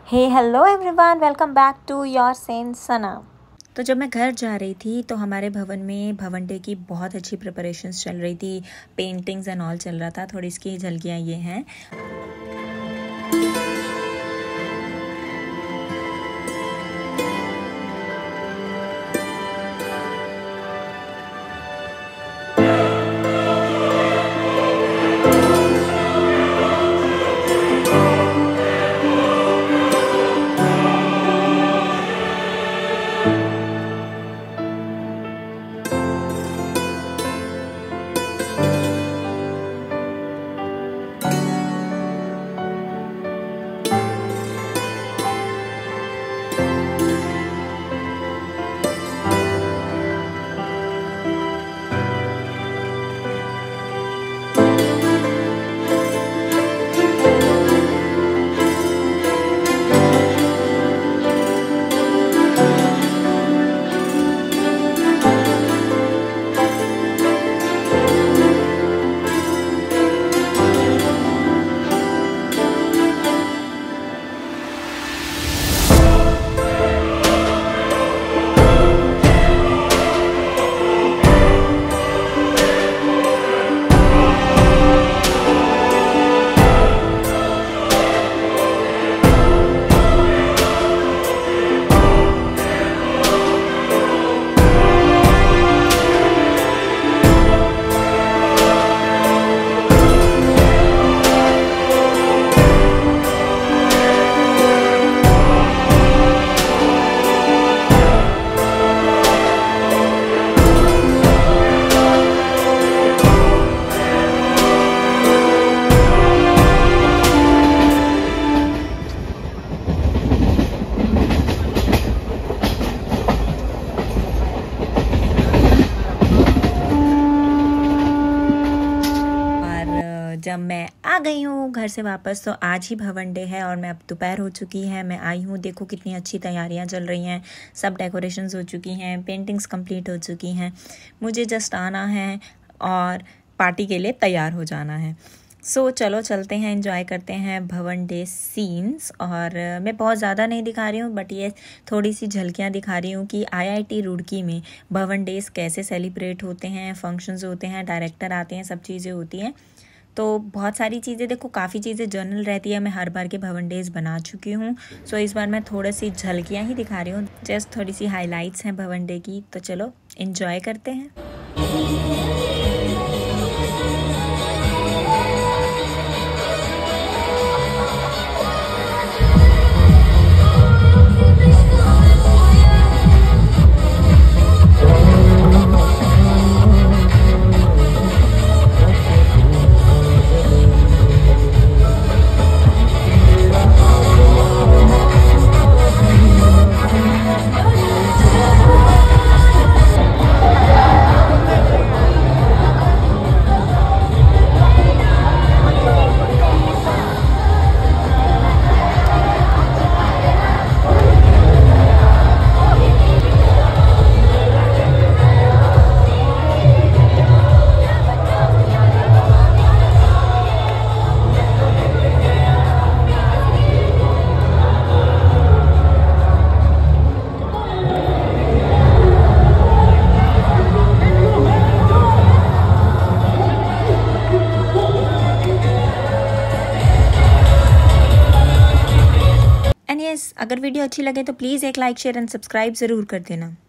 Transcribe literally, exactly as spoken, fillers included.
Hey hello everyone, welcome back to your Sen Sana. तो जब मैं घर जा रही थी तो हमारे भवन में भवन डे की बहुत अच्छी प्रिपरेशंस चल रही थी, पेंटिंग्स एंड ऑल चल रहा था। थोड़ी इसकी झलकियाँ ये हैं। जब मैं आ गई हूँ घर से वापस तो आज ही भवन डे है और मैं अब दोपहर हो चुकी है। मैं आई हूँ, देखो कितनी अच्छी तैयारियाँ चल रही हैं, सब डेकोरेशंस हो चुकी हैं, पेंटिंग्स कंप्लीट हो चुकी हैं। मुझे जस्ट आना है और पार्टी के लिए तैयार हो जाना है। सो so, चलो चलते हैं, एंजॉय करते हैं भवन डे सीन्स। और मैं बहुत ज़्यादा नहीं दिखा रही हूँ, बट ये थोड़ी सी झलकियाँ दिखा रही हूँ कि आईआईटी रुड़की में भवन डेज कैसे सेलिब्रेट होते हैं, फंक्शंस होते हैं, डायरेक्टर आते हैं, सब चीज़ें होती हैं। तो बहुत सारी चीज़ें, देखो काफ़ी चीज़ें जर्नल रहती है, मैं हर बार के भवन डेज बना चुकी हूँ। सो इस बार मैं थोड़ी सी झलकियाँ ही दिखा रही हूँ, जस्ट थोड़ी सी हाइलाइट्स हैं भवन डे की। तो चलो एंजॉय करते हैं। एंड यस, अगर वीडियो अच्छी लगे तो प्लीज़ एक लाइक, शेयर एंड सब्सक्राइब ज़रूर कर देना।